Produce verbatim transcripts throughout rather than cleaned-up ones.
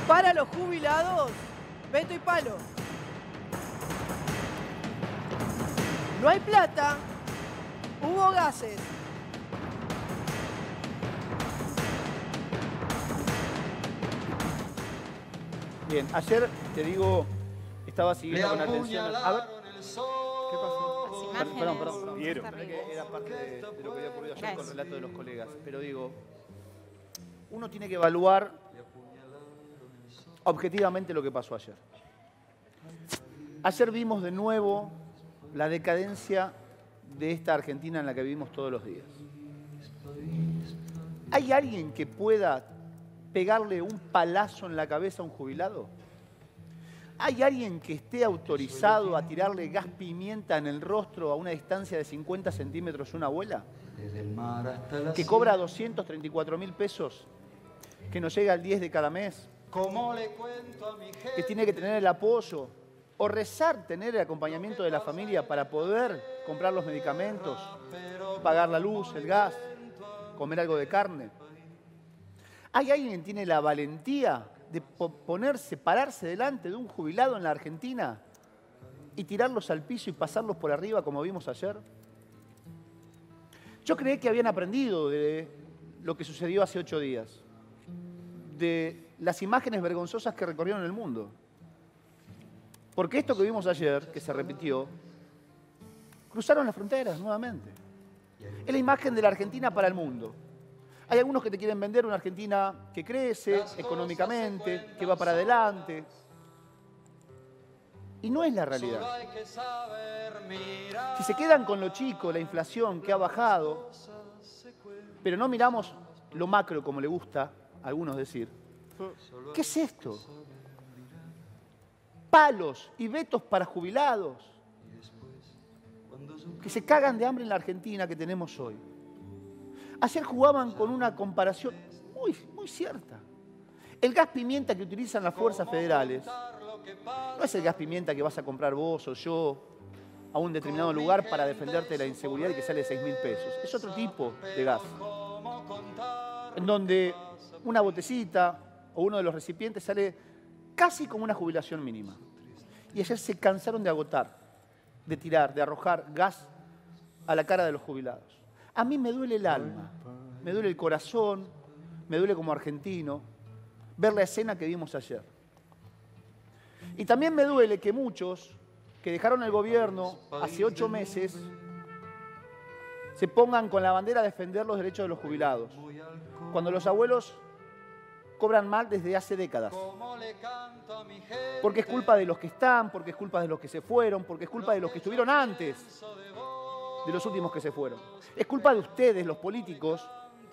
Para los jubilados, veto y palo. No hay plata, hubo gases. Bien, ayer, te digo, estaba siguiendo con atención. A ver, ¿qué pasó? Imágenes, Perdón, perdón, perdón. Piero. Perdón, que era parte de, de lo que había ocurrido ayer con el relato de los colegas. Pero digo, uno tiene que evaluar objetivamente lo que pasó ayer. Ayer vimos de nuevo la decadencia de esta Argentina en la que vivimos todos los días. ¿Hay alguien que pueda pegarle un palazo en la cabeza a un jubilado? ¿Hay alguien que esté autorizado a tirarle gas pimienta en el rostro a una distancia de cincuenta centímetros a una abuela? ¿Que cobra doscientos treinta y cuatro mil pesos? ¿Que nos llega al diez de cada mes? ¿Que tiene que tener el apoyo o rezar tener el acompañamiento de la familia para poder comprar los medicamentos, pagar la luz, el gas, comer algo de carne? ¿Hay alguien que tiene la valentía de ponerse, pararse delante de un jubilado en la Argentina y tirarlos al piso y pasarlos por arriba como vimos ayer? Yo creí que habían aprendido de lo que sucedió hace ocho días, de las imágenes vergonzosas que recorrieron el mundo. Porque esto que vimos ayer, que se repitió, cruzaron las fronteras nuevamente. Es la imagen de la Argentina para el mundo. Hay algunos que te quieren vender una Argentina que crece económicamente, que va para adelante. Y no es la realidad. Si se quedan con lo chico, la inflación que ha bajado, pero no miramos lo macro como le gusta a algunos decir, ¿qué es esto? Palos y vetos para jubilados que se cagan de hambre en la Argentina que tenemos hoy. Ayer jugaban con una comparación muy, muy cierta. El gas pimienta que utilizan las fuerzas federales no es el gas pimienta que vas a comprar vos o yo a un determinado lugar para defenderte de la inseguridad y que sale seis mil pesos. Es otro tipo de gas. En donde una botecita o uno de los recipientes sale casi como una jubilación mínima. Y ayer se cansaron de agotar, de tirar, de arrojar gas a la cara de los jubilados. A mí me duele el alma, me duele el corazón, me duele como argentino ver la escena que vimos ayer. Y también me duele que muchos que dejaron el gobierno hace ocho meses se pongan con la bandera a defender los derechos de los jubilados, cuando los abuelos cobran mal desde hace décadas. Porque es culpa de los que están, porque es culpa de los que se fueron, porque es culpa de los que estuvieron antes de los últimos que se fueron. Es culpa de ustedes, los políticos,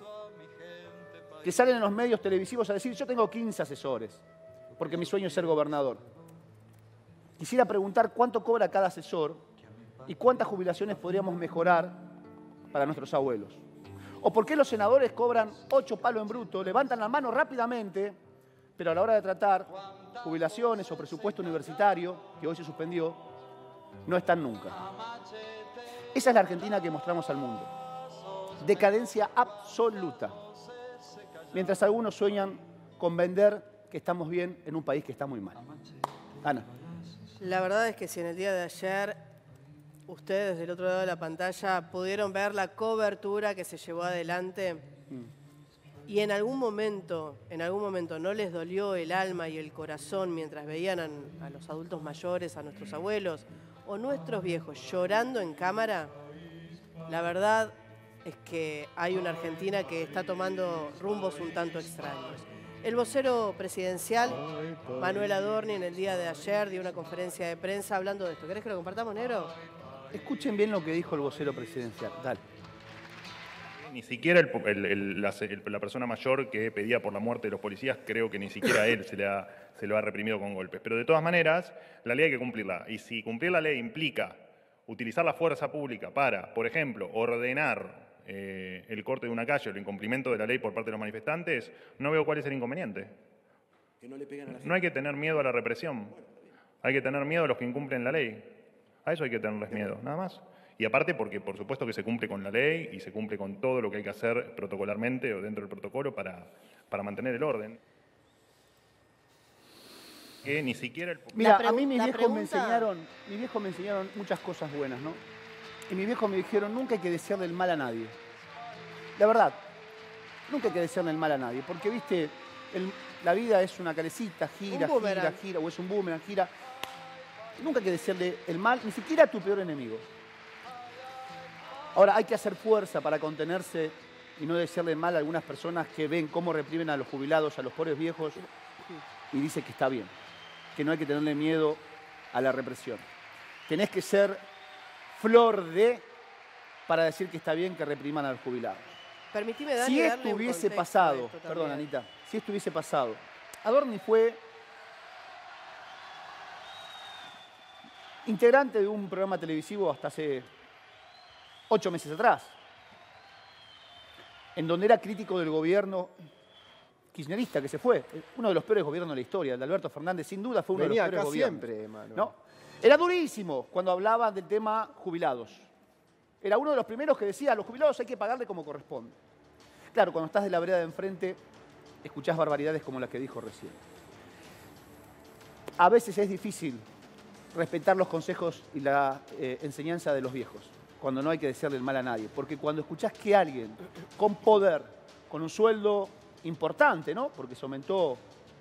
que salen en los medios televisivos a decir yo tengo quince asesores, porque mi sueño es ser gobernador. Quisiera preguntar cuánto cobra cada asesor y cuántas jubilaciones podríamos mejorar para nuestros abuelos. ¿O por qué los senadores cobran ocho palos en bruto, levantan la mano rápidamente, pero a la hora de tratar jubilaciones o presupuesto universitario, que hoy se suspendió, no están nunca? Esa es la Argentina que mostramos al mundo. Decadencia absoluta. Mientras algunos sueñan con vender que estamos bien en un país que está muy mal. Ana. La verdad es que si en el día de ayer ustedes del otro lado de la pantalla pudieron ver la cobertura que se llevó adelante mm. y en algún momento, en algún momento no les dolió el alma y el corazón mientras veían a, a los adultos mayores, a nuestros abuelos o nuestros viejos llorando en cámara, la verdad es que hay una Argentina que está tomando rumbos un tanto extraños. El vocero presidencial, Manuel Adorni, en el día de ayer dio una conferencia de prensa hablando de esto. ¿Querés que lo compartamos, Negro? Escuchen bien lo que dijo el vocero presidencial. Dale. Ni siquiera el, el, el, la, la persona mayor que pedía por la muerte de los policías, creo que ni siquiera él se, le ha, se lo ha reprimido con golpes. Pero de todas maneras, la ley hay que cumplirla. Y si cumplir la ley implica utilizar la fuerza pública para, por ejemplo, ordenar eh, el corte de una calle o el incumplimiento de la ley por parte de los manifestantes, no veo cuál es el inconveniente. Que no le pegan a la gente. No hay que tener miedo a la represión. Hay que tener miedo a los que incumplen la ley. A eso hay que tenerles miedo, nada más. Y aparte porque por supuesto que se cumple con la ley y se cumple con todo lo que hay que hacer protocolarmente o dentro del protocolo para, para mantener el orden. que ni siquiera el... Mira, La a mí pregu- mis la viejos me pregunta- enseñaron, mis viejos me enseñaron muchas cosas buenas, ¿no? Y mis viejos me dijeron, nunca hay que desearle el mal a nadie. La verdad, nunca hay que desearle el mal a nadie, porque, viste, el- la vida es una calecita, gira, Un gira, boomerang. gira, o es un boomerang, gira. Nunca hay que desearle el mal, ni siquiera a tu peor enemigo. Ahora, hay que hacer fuerza para contenerse y no desearle el mal a algunas personas que ven cómo reprimen a los jubilados, a los pobres viejos, y dicen que está bien, que no hay que tenerle miedo a la represión. Tenés que ser flor de para decir que está bien que repriman a los jubilados. Permitime, Dani, Si darle esto un hubiese contexto a pasado, esto perdón, también. Anita, si esto hubiese pasado, Adorni fue integrante de un programa televisivo hasta hace ocho meses atrás, en donde era crítico del gobierno kirchnerista que se fue, uno de los peores gobiernos de la historia, el de Alberto Fernández, sin duda fue uno Venía de los peores acá gobiernos. siempre, Manuel. ¿No? Era durísimo cuando hablaba del tema jubilados. Era uno de los primeros que decía, a los jubilados hay que pagarle como corresponde. Claro, cuando estás de la vereda de enfrente, escuchás barbaridades como las que dijo recién. A veces es difícil respetar los consejos y la eh, enseñanza de los viejos, cuando no hay que desearle el mal a nadie. Porque cuando escuchás que alguien con poder, con un sueldo importante, ¿no? Porque se aumentó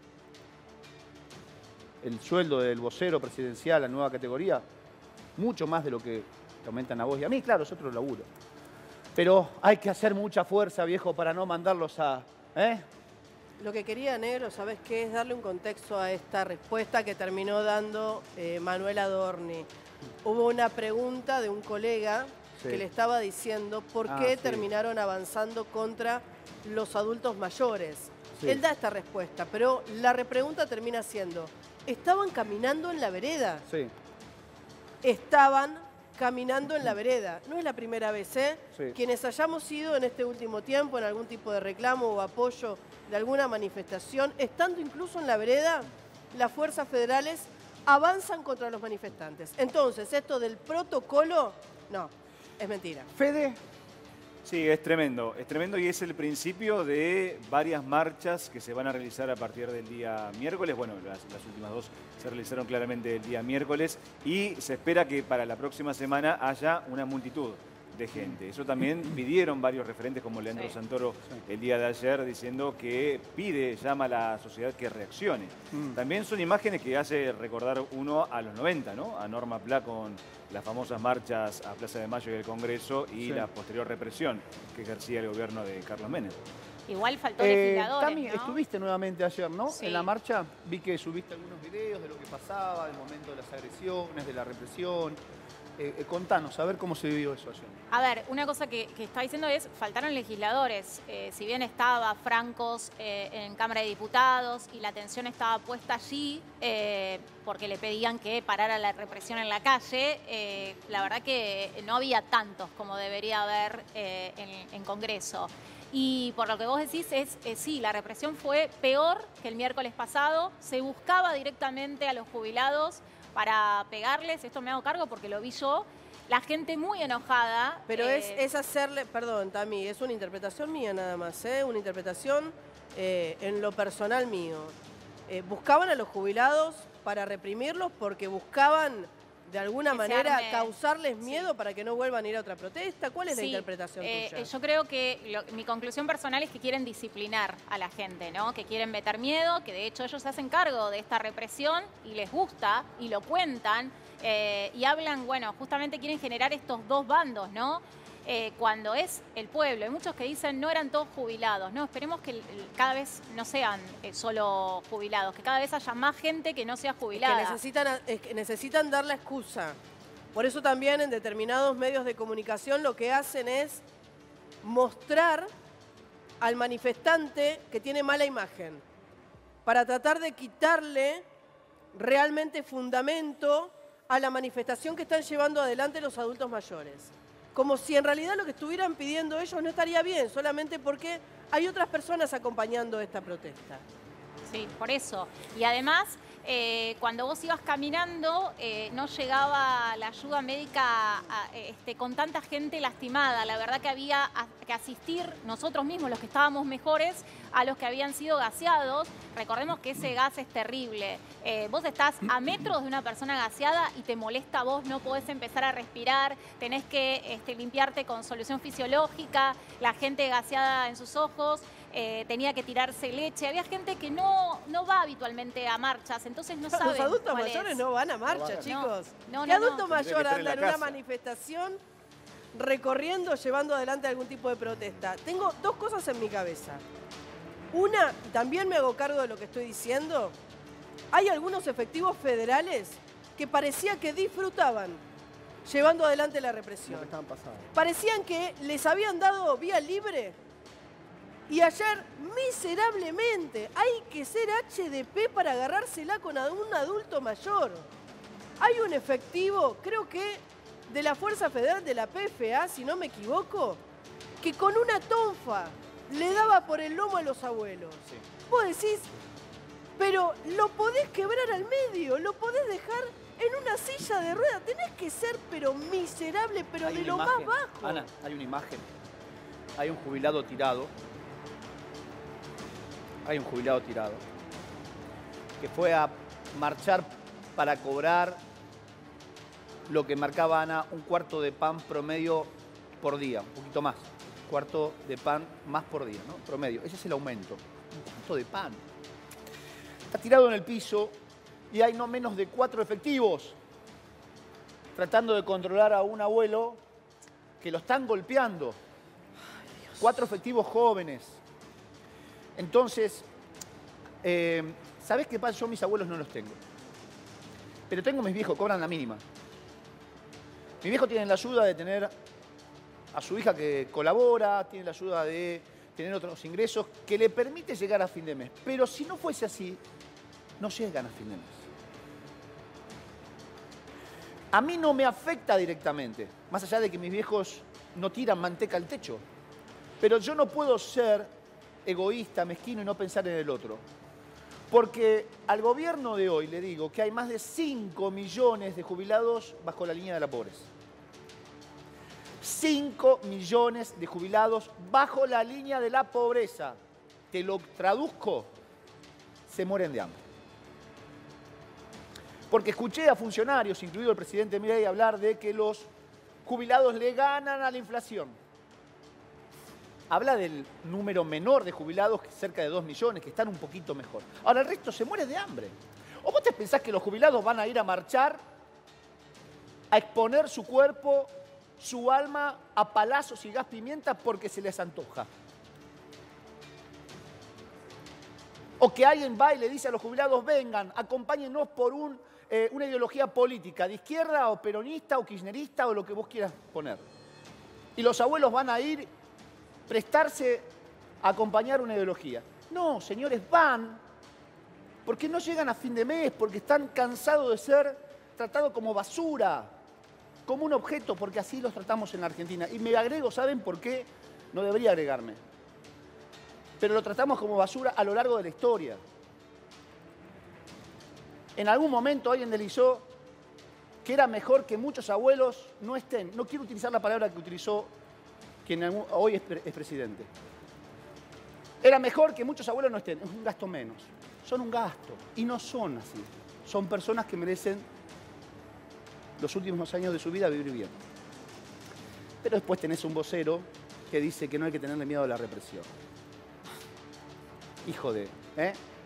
el sueldo del vocero presidencial, la nueva categoría, mucho más de lo que te aumentan a vos y a mí, claro, es otro laburo. Pero hay que hacer mucha fuerza, viejo, para no mandarlos a... ¿eh? Lo que quería, Negro, ¿sabes qué? Es darle un contexto a esta respuesta que terminó dando eh, Manuel Adorni. Hubo una pregunta de un colega Sí. que le estaba diciendo por Ah, qué sí. terminaron avanzando contra los adultos mayores. Sí. Él da esta respuesta, pero la repregunta termina siendo, ¿estaban caminando en la vereda? Sí, Estaban caminando en la vereda. No es la primera vez, ¿eh? Sí. Quienes hayamos ido en este último tiempo en algún tipo de reclamo o apoyo de alguna manifestación, estando incluso en la vereda, las fuerzas federales avanzan contra los manifestantes. Entonces, esto del protocolo, no, es mentira. Fede, Sí, es tremendo, es tremendo y es el principio de varias marchas que se van a realizar a partir del día miércoles. Bueno, las, las últimas dos se realizaron claramente el día miércoles y se espera que para la próxima semana haya una multitud de gente. Eso también pidieron varios referentes como Leandro Sí. Santoro el día de ayer diciendo que pide, llama a la sociedad que reaccione. Mm. También son imágenes que hace recordar uno a los noventa, ¿no? A Norma Pla con las famosas marchas a Plaza de Mayo y el Congreso y Sí. la posterior represión que ejercía el gobierno de Carlos Menem. Igual faltó Eh, legisladores, Tami, ¿no? estuviste nuevamente ayer, ¿no? Sí. En la marcha. Vi que subiste algunos videos de lo que pasaba, del momento de las agresiones, de la represión. Eh, eh, contanos, a ver cómo se vivió eso ayer. A ver, una cosa que, que está diciendo es, faltaron legisladores. Eh, si bien estaba Francos eh, en Cámara de Diputados y la atención estaba puesta allí eh, porque le pedían que parara la represión en la calle, eh, la verdad que no había tantos como debería haber eh, en, en Congreso. Y por lo que vos decís, es eh, sí, la represión fue peor que el miércoles pasado. Se buscaba directamente a los jubilados para pegarles, esto me hago cargo porque lo vi yo, la gente muy enojada. Pero eh, es, es hacerle, perdón, Tami, es una interpretación mía nada más, ¿eh? Una interpretación eh, en lo personal mío. Eh, buscaban a los jubilados para reprimirlos porque buscaban de alguna Que se manera arme. causarles Sí. miedo para que no vuelvan a ir a otra protesta. ¿Cuál es la sí, interpretación eh, tuya? Yo creo que lo- mi conclusión personal es que quieren disciplinar a la gente, ¿no? Que quieren meter miedo, que de hecho ellos se hacen cargo de esta represión y les gusta y lo cuentan eh, y hablan, bueno, justamente quieren generar estos dos bandos, ¿no? Eh, cuando es el pueblo. Hay muchos que dicen no eran todos jubilados. No, esperemos que el- el- cada vez no sean eh, solo jubilados, que cada vez haya más gente que no sea Es jubilada. que necesitan, es que necesitan dar la excusa. Por eso también en determinados medios de comunicación lo que hacen es mostrar al manifestante que tiene mala imagen, para tratar de quitarle realmente fundamento a la manifestación que están llevando adelante los adultos mayores. Como si en realidad lo que estuvieran pidiendo ellos no estaría bien, solamente porque hay otras personas acompañando esta protesta. Sí, por eso. Y además, eh, cuando vos ibas caminando eh, no llegaba la ayuda médica a, a, este, con tanta gente lastimada. La verdad que había a, que asistir nosotros mismos, los que estábamos mejores, a los que habían sido gaseados. Recordemos que ese gas es terrible. Eh, vos estás a metros de una persona gaseada y te molesta a vos, no podés empezar a respirar, tenés que este, limpiarte con solución fisiológica, la gente gaseada en sus ojos. Eh, tenía que tirarse leche. Había gente que no, no va habitualmente a marchas, entonces no saben. Los adultos cuál mayores es. no van a marcha, van a- chicos. No, no, ¿Qué no, adulto no. mayor Tendría que estar anda en en la una casa. manifestación recorriendo, llevando adelante algún tipo de protesta? Tengo dos cosas en mi cabeza. Una, y también me hago cargo de lo que estoy diciendo, hay algunos efectivos federales que parecía que disfrutaban llevando adelante la represión. estaban pasando. Parecían que les habían dado vía libre. Y ayer, miserablemente, hay que ser H D P para agarrársela con a- un adulto mayor. Hay un efectivo, creo que de la Fuerza Federal de la P F A, si no me equivoco, que con una tonfa le daba por el lomo a los abuelos. Sí. Vos decís, pero lo podés quebrar al medio, lo podés dejar en una silla de ruedas. Tenés que ser, pero miserable, pero Hay de una lo imagen, más bajo. Ana, hay una imagen. Hay un jubilado tirado. Hay un jubilado tirado. Que fue a marchar para cobrar lo que marcaba Ana, un cuarto de pan promedio por día, un poquito más. Cuarto de pan más por día, ¿no? Promedio. Ese es el aumento. Un cuarto de pan. Está tirado en el piso y hay no menos de cuatro efectivos tratando de controlar a un abuelo que lo están golpeando. Cuatro efectivos jóvenes. Entonces, eh, ¿sabés qué pasa? Yo mis abuelos no los tengo. Pero tengo mis viejos, cobran la mínima. Mi viejo tiene la ayuda de tener a su hija que colabora, tiene la ayuda de tener otros ingresos que le permite llegar a fin de mes. Pero si no fuese así, no llegan a fin de mes. A mí no me afecta directamente, más allá de que mis viejos no tiran manteca al techo. Pero yo no puedo ser egoísta, mezquino y no pensar en el otro. Porque al gobierno de hoy le digo que hay más de cinco millones de jubilados bajo la línea de la pobreza. cinco millones de jubilados bajo la línea de la pobreza. Te lo traduzco, se mueren de hambre. Porque escuché a funcionarios, incluido el presidente Milei, hablar de que los jubilados le ganan a la inflación. Habla del número menor de jubilados, cerca de dos millones, que están un poquito mejor. Ahora el resto se muere de hambre. ¿O vos te pensás que los jubilados van a ir a marchar, a exponer su cuerpo, su alma a palazos y gas pimienta porque se les antoja? O que alguien va y le dice a los jubilados, vengan, acompáñennos por un, eh, una ideología política, de izquierda o peronista o kirchnerista o lo que vos quieras poner. Y los abuelos van a ir, prestarse a acompañar una ideología. No, señores, van porque no llegan a fin de mes, porque están cansados de ser tratados como basura, como un objeto, porque así los tratamos en la Argentina. Y me agrego, ¿saben por qué? No debería agregarme. Pero lo tratamos como basura a lo largo de la historia. En algún momento alguien deslizó que era mejor que muchos abuelos no estén. No quiero utilizar la palabra que utilizó quien hoy es, es presidente. Era mejor que muchos abuelos no estén. Es un gasto menos. Son un gasto. Y no son así. Son personas que merecen los últimos años de su vida vivir bien. Pero después tenés un vocero que dice que no hay que tenerle miedo a la represión. Hijo de... ¿eh?